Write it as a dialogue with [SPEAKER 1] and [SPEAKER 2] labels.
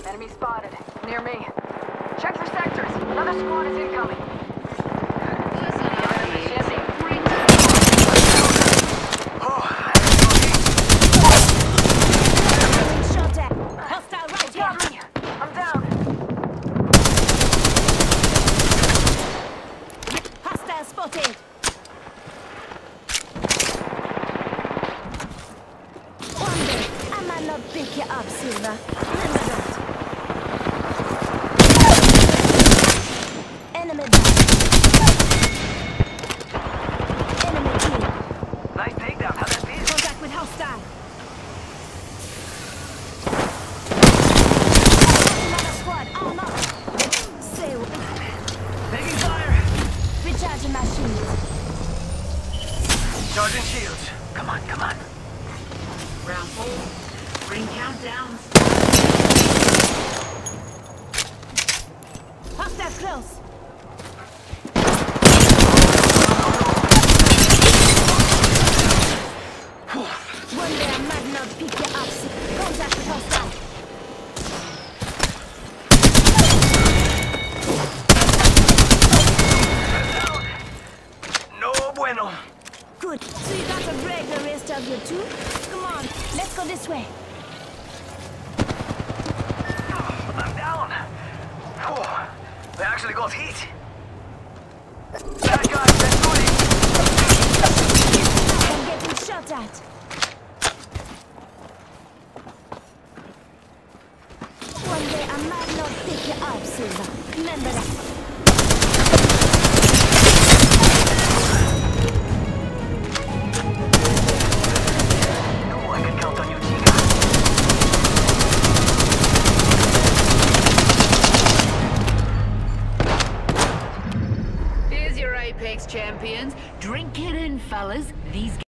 [SPEAKER 1] Enemy spotted. Near me. Check for sectors. Another squad is incoming.
[SPEAKER 2] Shot at. Hostile right here.
[SPEAKER 1] Got me. I'm down.
[SPEAKER 2] Hostile spotted. One day, I might not pick you up, Silva. Remember that. Enemy down. Enemy kill.
[SPEAKER 3] Nice takedown. How'd that feel?
[SPEAKER 2] Contact with hostile. Another squad. Arm up. Say what?
[SPEAKER 3] Taking fire.
[SPEAKER 2] Recharging my shield.
[SPEAKER 3] Charging shields. Come on, come on.
[SPEAKER 4] Round 4. Ring countdowns.
[SPEAKER 2] Hostile close. One day I might not pick you up. Contact with hostile.
[SPEAKER 3] No bueno.
[SPEAKER 2] Good. So you got to break the rest of your too? Come on, let's go this way.
[SPEAKER 3] I'm down. Whew. They actually got heat. Bad guys, they're shooting.
[SPEAKER 2] I'm getting shot at. One day I might not pick you up, Silva. Remember that.
[SPEAKER 3] No, I can count on you, Chica.
[SPEAKER 4] Here's your Apex champions. Drink it in, fellas. These